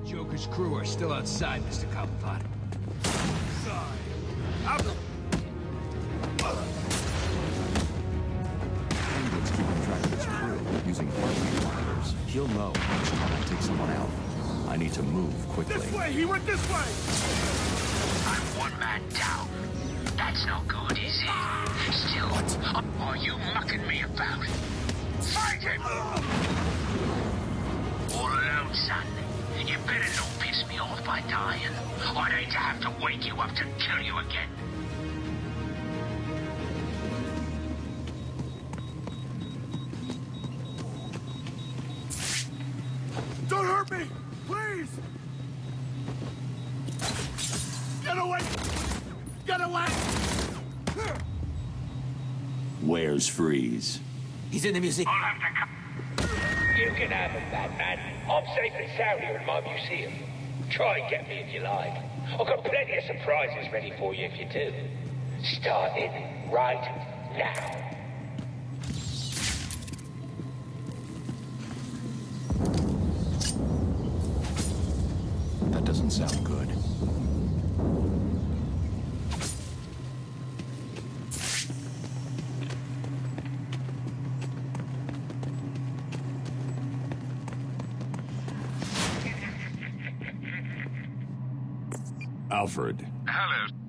Joker's crew are still outside, Mr. Cobblepot. England's keeping track of his crew using heartbeat monitors. He'll know each time I take someone out. I need to move quickly. This way! He went this way! I'm one man down. That's not good, is it? Still, what are you mucking me about? Fight him! All alone, son. You better not piss me off by dying. I'd hate to have to wake you up to kill you again. Don't hurt me! Please! Get away! Get away! Where's Freeze? He's in the museum. I'll have to come. You can have him, Batman. I'm safe and sound here in my museum. Try and get me if you like. I've got plenty of surprises ready for you if you do. Starting right now. That doesn't sound good. Alfred. Hello.